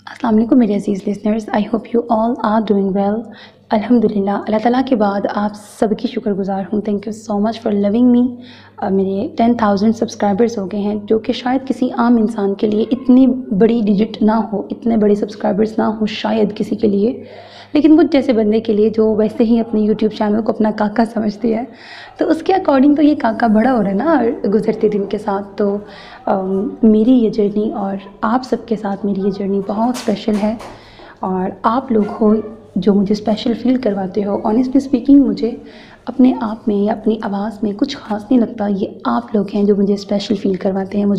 अस्सलाम वालेकुम मेरे अज़ीज़ listeners, I hope you all are doing well. अल्हम्दुलिल्लाह, अल्लाह ताला के बाद आप सबकी शुक्रगुज़ार हूँ। Thank you so much for loving me. मेरे 10,000 सब्सक्राइबर्स हो गए हैं, जो कि शायद किसी आम इंसान के लिए इतनी बड़ी डिजिट ना हो, इतने बड़े सब्सक्राइबर्स ना हो शायद किसी के लिए, लेकिन मुझ जैसे बंदे के लिए जो वैसे ही अपने यूट्यूब चैनल को अपना काका समझती है, तो उसके अकॉर्डिंग तो ये काका बड़ा हो रहा है ना गुज़रते दिन के साथ। तो मेरी ये जर्नी और आप सबके साथ मेरी ये जर्नी बहुत स्पेशल है, और आप लोग हो जो मुझे स्पेशल फ़ील करवाते हो। ऑनेस्टली स्पीकिंग, मुझे अपने आप में या अपनी आवाज़ में कुछ ख़ास नहीं लगता, ये आप लोग हैं जो मुझे स्पेशल फ़ील करवाते हैं,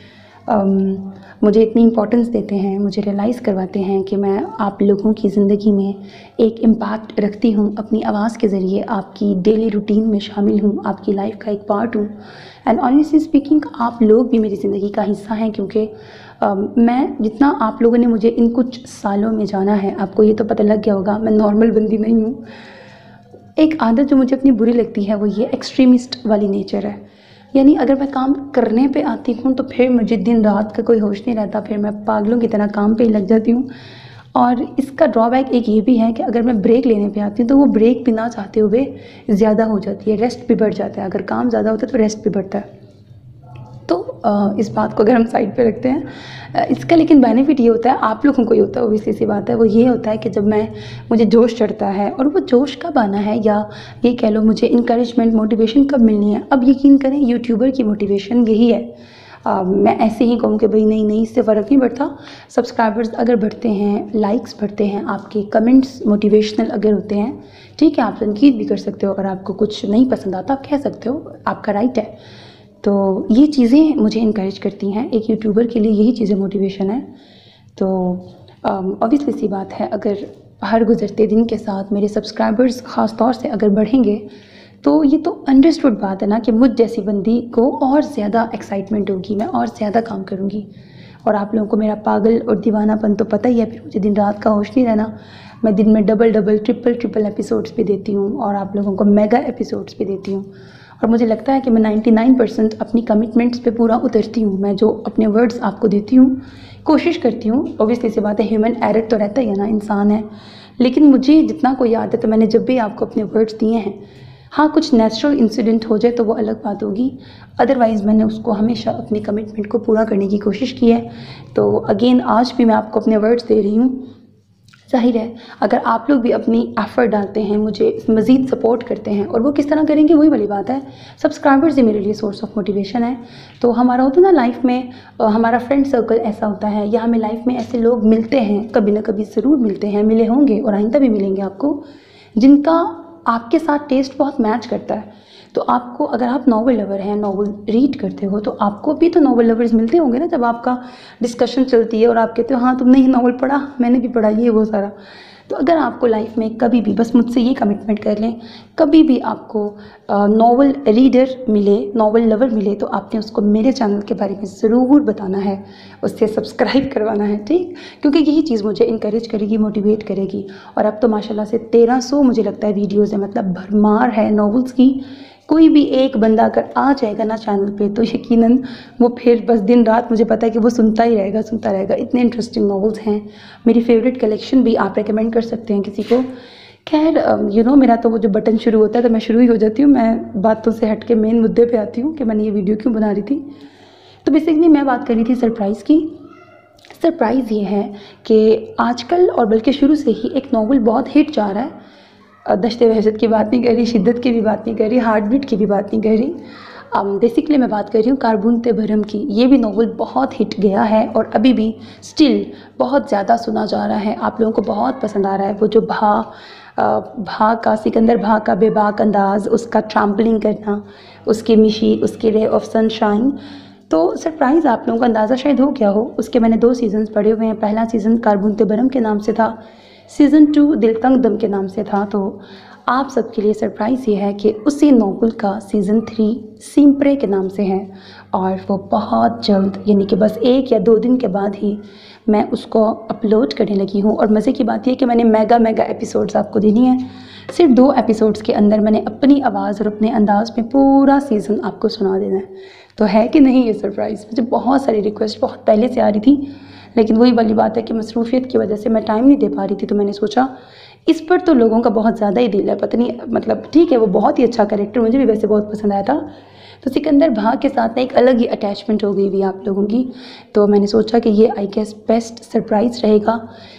मुझे इतनी इम्पोर्टेंस देते हैं, मुझे रियलाइज़ करवाते हैं कि मैं आप लोगों की ज़िंदगी में एक इम्पैक्ट रखती हूँ। अपनी आवाज़ के ज़रिए आपकी डेली रूटीन में शामिल हूँ, आपकी लाइफ का एक पार्ट हूँ। एंड ऑनेस्टली स्पीकिंग, आप लोग भी मेरी ज़िंदगी का हिस्सा हैं, क्योंकि मैं जितना आप लोगों ने मुझे इन कुछ सालों में जाना है, आपको ये तो पता लग गया होगा मैं नॉर्मल बंदी नहीं हूँ। एक आदत जो मुझे अपनी बुरी लगती है वो ये एक्सट्रीमिस्ट वाली नेचर है। यानी अगर मैं काम करने पे आती हूँ तो फिर मुझे दिन रात का कोई होश नहीं रहता, फिर मैं पागलों की तरह काम पे ही लग जाती हूँ। और इसका ड्रॉबैक एक ये भी है कि अगर मैं ब्रेक लेने पे आती हूँ तो वो ब्रेक भी ना चाहते हुए ज़्यादा हो जाती है, रेस्ट भी बढ़ जाता है। अगर काम ज़्यादा होता है तो रेस्ट भी बढ़ता है। तो इस बात को अगर हम साइड पे रखते हैं, इसका लेकिन बेनिफिट ये होता है, आप लोगों को ही होता है, ओबियसली सी बात है। वो ये होता है कि जब मुझे जोश चढ़ता है, और वो जोश कब आना है, या ये कह लो मुझे इंकरेजमेंट मोटिवेशन कब मिलनी है। अब यकीन करें, यूट्यूबर की मोटिवेशन यही है। मैं ऐसे ही कहूँ कि भाई नहीं, इससे फ़र्क नहीं पड़ता। सब्सक्राइबर्स अगर बढ़ते हैं, लाइक्स बढ़ते हैं, आपके कमेंट्स मोटिवेशनल अगर होते हैं, ठीक है, आप तनकीद भी कर सकते हो। अगर आपको कुछ नहीं पसंद आता आप कह सकते हो, आपका राइट है। तो ये चीज़ें मुझे इनकरेज करती हैं। एक यूट्यूबर के लिए यही चीज़ें मोटिवेशन है। तो ऑब्वियसली सी बात है, अगर हर गुज़रते दिन के साथ मेरे सब्सक्राइबर्स ख़ास तौर से अगर बढ़ेंगे, तो ये तो अंडरस्टूड बात है ना कि मुझ जैसी बंदी को और ज़्यादा एक्साइटमेंट होगी, मैं और ज़्यादा काम करूँगी। और आप लोगों को मेरा पागल और दीवानापन तो पता ही है, फिर मुझे दिन रात का होश नहीं रहना। मैं दिन में डबल ट्रिपल एपिसोड्स भी देती हूँ, और आप लोगों को मेगा एपिसोड्स भी देती हूँ। और मुझे लगता है कि मैं 99% अपनी कमिटमेंट्स पे पूरा उतरती हूँ। मैं जो अपने वर्ड्स आपको देती हूँ, कोशिश करती हूँ। ऑब्वियसली सी बात है, ह्यूमन एरर तो रहता ही है ना, इंसान है। लेकिन मुझे जितना कोई याद है, तो मैंने जब भी आपको अपने वर्ड्स दिए हैं, हाँ कुछ नेचुरल इंसिडेंट हो जाए तो वो अलग बात होगी, अदरवाइज़ मैंने उसको हमेशा अपनी कमिटमेंट को पूरा करने की कोशिश की है। तो अगेन आज भी मैं आपको अपने वर्ड्स दे रही हूँ। ज़ाहिर है, अगर आप लोग भी अपनी एफ़र्ट डालते हैं, मुझे मज़ीद सपोर्ट करते हैं, और वो किस तरह करेंगे वही वाली बात है। सब्सक्राइबर्स ही मेरे लिए सोर्स ऑफ मोटिवेशन है। तो हमारा होता है ना लाइफ में, हमारा फ्रेंड सर्कल ऐसा होता है, या हमें लाइफ में ऐसे लोग मिलते हैं, कभी ना कभी ज़रूर मिलते हैं, मिले होंगे और आइंदा भी मिलेंगे आपको, जिनका आपके साथ टेस्ट बहुत मैच करता है। तो आपको, अगर आप नॉवल लवर हैं, नॉवल रीड करते हो, तो आपको भी तो नॉवल लवर्स मिलते होंगे ना, जब आपका डिस्कशन चलती है और आप कहते हो हाँ तुमने ये नॉवल पढ़ा, मैंने भी पढ़ा, ये वो सारा। तो अगर आपको लाइफ में कभी भी, बस मुझसे ये कमिटमेंट कर लें, कभी भी आपको नॉवल रीडर मिले, नॉवल लवर मिले, तो आपने उसको मेरे चैनल के बारे में ज़रूर बताना है, उससे सब्सक्राइब करवाना है, ठीक? क्योंकि यही चीज़ मुझे इनकरेज करेगी, मोटिवेट करेगी। और अब तो माशाल्लाह से 1300 मुझे लगता है वीडियोज़ है, मतलब भरमार है नॉवेल्स की। कोई भी एक बंदा अगर आ जाएगा ना चैनल पे, तो यकीनन वो फिर बस दिन रात, मुझे पता है कि वो सुनता ही रहेगा, सुनता रहेगा। इतने इंटरेस्टिंग नॉवेल्स हैं। मेरी फेवरेट कलेक्शन भी आप रेकमेंड कर सकते हैं किसी को। खैर मेरा तो वो जो बटन शुरू होता है तो मैं शुरू ही हो जाती हूँ। मैं बातों से हट के मेन मुद्दे पे आती हूँ कि मैंने ये वीडियो क्यों बना रही थी। तो बेसिकली मैं बात कर रही थी सरप्राइज़ की। सरप्राइज़ ये है कि आजकल, और बल्कि शुरू से ही, एक नॉवल बहुत हिट जा रहा है। दश्ते वहशत की बात नहीं कर रही, शिद्दत की भी बात नहीं कर रही, हार्ट बीट की भी बात नहीं कर रही। बेसिकली मैं बात कर रही हूँ कारबून ते भरम की। ये भी नॉवल बहुत हिट गया है, और अभी भी स्टिल बहुत ज़्यादा सुना जा रहा है, आप लोगों को बहुत पसंद आ रहा है। वो जो सिकंदर भा का बेबाक अंदाज़, उसका ट्रैम्पलिंग करना, उसकी मिशी, उसकी रे ऑफ सनशाइन। तो सरप्राइज़ आप लोगों को अंदाज़ा शायद हो गया हो, उसके मैंने 2 सीज़न्स पढ़े हुए हैं। पहला सीज़न कारबून ते भरम के नाम से था, सीज़न 2 दिल तंग दम के नाम से था। तो आप सबके लिए सरप्राइज़ ये है कि उसी नॉवल का सीज़न 3 सिम्प्रे के नाम से है, और वो बहुत जल्द, यानी कि बस 1 या 2 दिन के बाद ही मैं उसको अपलोड करने लगी हूँ। और मज़े की बात यह कि मैंने मेगा एपिसोड्स आपको देनी है। सिर्फ 2 एपिसोड्स के अंदर मैंने अपनी आवाज़ और अपने अंदाज़ में पूरा सीज़न आपको सुना देना है। तो है कि नहीं ये सरप्राइज़? मुझे बहुत सारी रिक्वेस्ट बहुत पहले से आ रही थी, लेकिन वही वाली बात है कि मसरूफियत की वजह से मैं टाइम नहीं दे पा रही थी। तो मैंने सोचा इस पर तो लोगों का बहुत ज़्यादा ही दिल है, पता नहीं मतलब ठीक है, वो बहुत ही अच्छा कैरेक्टर मुझे भी वैसे बहुत पसंद आया था। तो सिकंदर भाग के साथ ना एक अलग ही अटैचमेंट हो गई हुई आप लोगों की। तो मैंने सोचा कि ये आई गेस बेस्ट सरप्राइज़ रहेगा।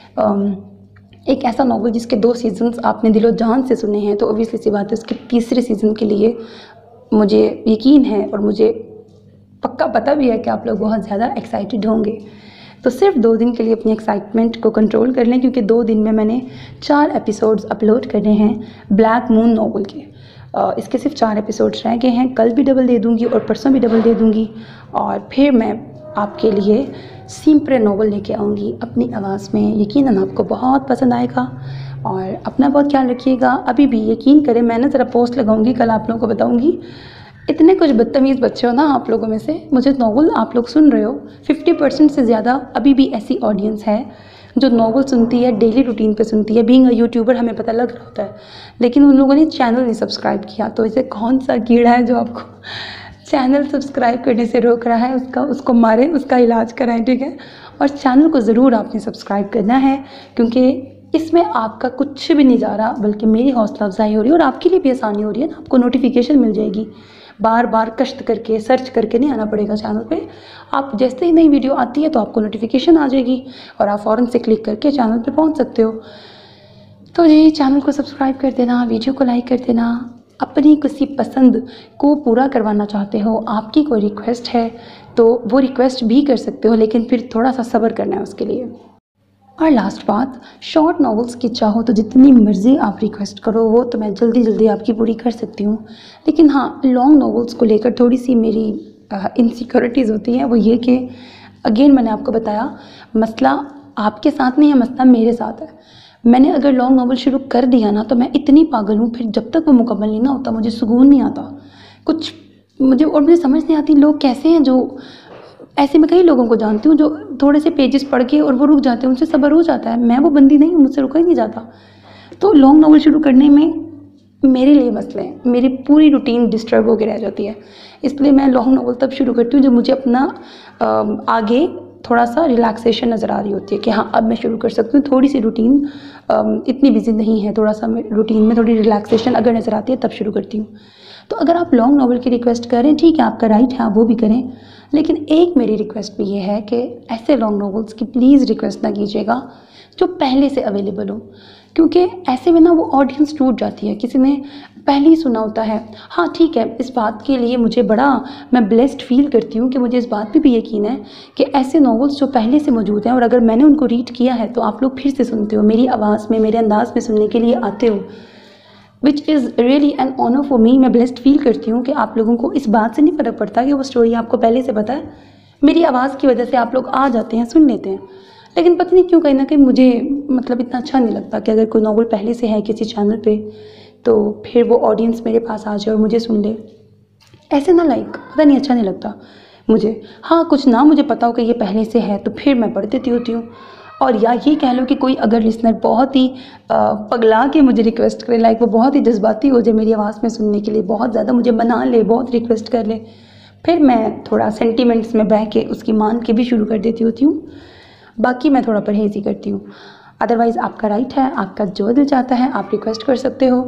एक ऐसा नॉवल जिसके 2 सीजन्स आपने दिलो जान से सुने हैं, तो ऑब्वियसली सी बात है उसके तीसरे सीज़न के लिए मुझे यकीन है और मुझे पक्का पता भी है कि आप लोग बहुत ज़्यादा एक्साइटेड होंगे। तो सिर्फ 2 दिन के लिए अपनी एक्साइटमेंट को कंट्रोल कर लें, क्योंकि 2 दिन में मैंने 4 एपिसोड्स अपलोड करने हैं ब्लैक मून नॉवल के। इसके सिर्फ 4 एपिसोड्स रह गए हैं। कल भी डबल दे दूँगी और परसों भी डबल दे दूँगी, और फिर मैं आपके लिए सिंपरे नॉवल लेके आऊँगी अपनी आवाज़ में। यकीनन आपको बहुत पसंद आएगा, और अपना बहुत ख्याल रखिएगा। अभी भी यकीन करें, मैं ना ज़रा पोस्ट लगाऊँगी, कल आप लोगों को बताऊँगी। इतने कुछ बदतमीज़ बच्चे हो ना आप लोगों में से, मुझे नॉवल आप लोग सुन रहे हो, 50% से ज़्यादा अभी भी ऐसी ऑडियंस है जो नॉवल सुनती है, डेली रूटीन पे सुनती है। बीइंग अ यूट्यूबर हमें पता लग रहा होता है, लेकिन उन लोगों ने चैनल नहीं सब्सक्राइब किया। तो इसे कौन सा कीड़ा है जो आपको चैनल सब्सक्राइब करने से रोक रहा है, उसको मारें, उसका इलाज कराएं, ठीक है। और चैनल को ज़रूर आपने सब्सक्राइब करना है, क्योंकि इसमें आपका कुछ भी नहीं जा रहा, बल्कि मेरी हौसला अफजाई हो रही है और आपके लिए भी आसानी हो रही है ना। आपको नोटिफिकेशन मिल जाएगी, बार बार कष्ट करके सर्च करके नहीं आना पड़ेगा चैनल पे। आप जैसे ही नई वीडियो आती है तो आपको नोटिफिकेशन आ जाएगी और आप फ़ौरन से क्लिक करके चैनल पे पहुंच सकते हो। तो जी, चैनल को सब्सक्राइब कर देना, वीडियो को लाइक कर देना। अपनी किसी पसंद को पूरा करवाना चाहते हो, आपकी कोई रिक्वेस्ट है तो वो रिक्वेस्ट भी कर सकते हो, लेकिन फिर थोड़ा सा सब्र करना है उसके लिए। और लास्ट बात, शॉर्ट नॉवेल्स की चाहो तो जितनी मर्ज़ी आप रिक्वेस्ट करो, वो तो मैं जल्दी जल्दी आपकी पूरी कर सकती हूँ। लेकिन हाँ, लॉन्ग नॉवेल्स को लेकर थोड़ी सी मेरी इनसिक्योरिटीज़ होती हैं। वो ये कि अगेन मैंने आपको बताया, मसला आपके साथ नहीं है, मसला मेरे साथ है। मैंने अगर लॉन्ग नॉवल शुरू कर दिया ना, तो मैं इतनी पागल हूँ, फिर जब तक वो मुकम्मल नहीं ना होता मुझे सुकून नहीं आता कुछ। मुझे समझ नहीं आती लोग कैसे हैं जो ऐसे। मैं कई लोगों को जानती हूँ जो थोड़े से पेजेस पढ़ के और वो रुक जाते हैं, उनसे सब्र हो जाता है। मैं वो बंदी नहीं हूँ, मुझसे रुका ही नहीं जाता। तो लॉन्ग नॉवल शुरू करने में मेरे लिए मसले हैं, मेरी पूरी रूटीन डिस्टर्ब होकर रह जाती है। इसलिए मैं लॉन्ग नॉवल तब शुरू करती हूँ जब मुझे अपना आगे थोड़ा सा रिलैक्सेशन नज़र आ रही होती है कि हाँ, अब मैं शुरू कर सकती हूँ। थोड़ी सी रूटीन इतनी बिजी नहीं है, थोड़ा सा रूटीन में थोड़ी रिलैक्सेशन अगर नज़र आती है तब शुरू करती हूँ। तो अगर आप लॉन्ग नॉवल की रिक्वेस्ट करें, ठीक है, आपका राइट है, आप वो भी करें। लेकिन एक मेरी रिक्वेस्ट भी ये है कि ऐसे लॉन्ग नॉवेल्स की प्लीज़ रिक्वेस्ट ना कीजिएगा जो पहले से अवेलेबल हो, क्योंकि ऐसे में ना वो ऑडियंस टूट जाती है। किसी ने पहले ही सुना होता है। हाँ ठीक है, इस बात के लिए मुझे मैं ब्लेस्ड फील करती हूँ कि मुझे इस बात पे भी यकीन है कि ऐसे नॉवेल्स जो पहले से मौजूद हैं और अगर मैंने उनको रीड किया है तो आप लोग फिर से सुनते हो, मेरी आवाज़ में, मेरे अंदाज में सुनने के लिए आते हो, which is really an honour for me. मैं ब्लेस्ड फील करती हूँ कि आप लोगों को इस बात से नहीं फ़र्क पड़ता कि वो स्टोरी आपको पहले से पता है। मेरी आवाज़ की वजह से आप लोग आ जाते हैं, सुन लेते हैं। लेकिन पता नहीं क्यों कहीं ना कहीं मुझे मतलब इतना अच्छा नहीं लगता कि अगर कोई नॉवल पहले से है किसी चैनल पे तो फिर वो ऑडियंस मेरे पास आ जाए और मुझे सुन ले। ऐसे ना पता नहीं, अच्छा नहीं लगता मुझे। हाँ, कुछ ना मुझे पता हो कि ये पहले से है तो फिर मैं पढ़ देती होती हूँ। और या ये कह लो कि कोई अगर लिसनर बहुत ही पगला के मुझे रिक्वेस्ट करे, वो बहुत ही जज्बाती हो जाए मेरी आवाज़ में सुनने के लिए, बहुत ज़्यादा मुझे मना ले, बहुत रिक्वेस्ट कर ले, फिर मैं थोड़ा सेंटिमेंट्स में बह के उसकी मान के भी शुरू कर देती होती हूँ। बाकी मैं थोड़ा परहेज़ ही करती हूँ। अदरवाइज़ आपका राइट है, आपका जो दिल चाहता है आप रिक्वेस्ट कर सकते हो।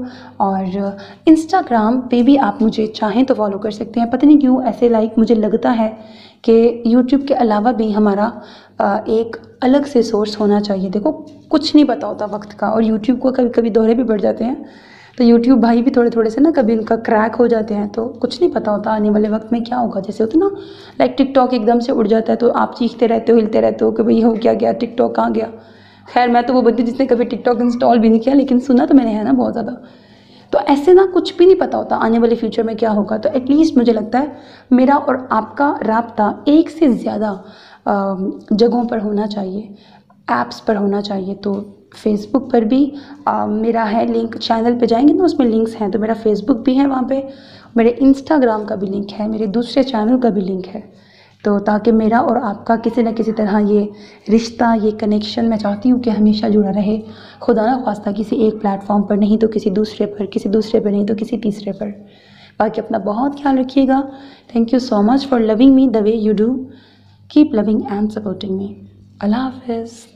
और इंस्टाग्राम पे भी आप मुझे चाहें तो फॉलो कर सकते हैं। पता नहीं क्यों ऐसे मुझे लगता है कि यूट्यूब के अलावा भी हमारा एक अलग से सोर्स होना चाहिए। देखो, कुछ नहीं पता होता वक्त का, और यूट्यूब को कभी कभी दौरे भी बढ़ जाते हैं। तो यूट्यूब भाई भी थोड़े थोड़े से ना कभी उनका क्रैक हो जाते हैं, तो कुछ नहीं पता होता आने वाले वक्त में क्या होगा। जैसे होता ना टिकटॉक एकदम से उड़ जाता है तो आप चीखते रहते हो, हिलते रहते हो कि भाई हो क्या गया, टिकटॉक कहाँ गया। खैर, मैं तो वो बंदी जिसने कभी टिकटॉक इंस्टॉल भी नहीं किया, लेकिन सुना तो मैंने है ना बहुत ज़्यादा। तो ऐसे ना कुछ भी नहीं पता होता आने वाले फ्यूचर में क्या होगा। तो एटलीस्ट मुझे लगता है मेरा और आपका राब्ता एक से ज़्यादा जगहों पर होना चाहिए, ऐप्स पर होना चाहिए। तो फेसबुक पर भी मेरा है लिंक, चैनल पे जाएंगे ना उसमें लिंक्स हैं, तो मेरा फेसबुक भी है वहाँ पे, मेरे इंस्टाग्राम का भी लिंक है, मेरे दूसरे चैनल का भी लिंक है। तो ताकि मेरा और आपका किसी न किसी तरह ये रिश्ता, ये कनेक्शन मैं चाहती हूँ कि हमेशा जुड़ा रहे। खुदा ना ख्वास्ता किसी एक प्लेटफॉर्म पर नहीं तो किसी दूसरे पर, किसी दूसरे पर नहीं तो किसी तीसरे पर। बाकी अपना बहुत ख्याल रखिएगा। Thank you so much for loving me the way you do. Keep loving and supporting me. अल्लाह हाफ़िज़।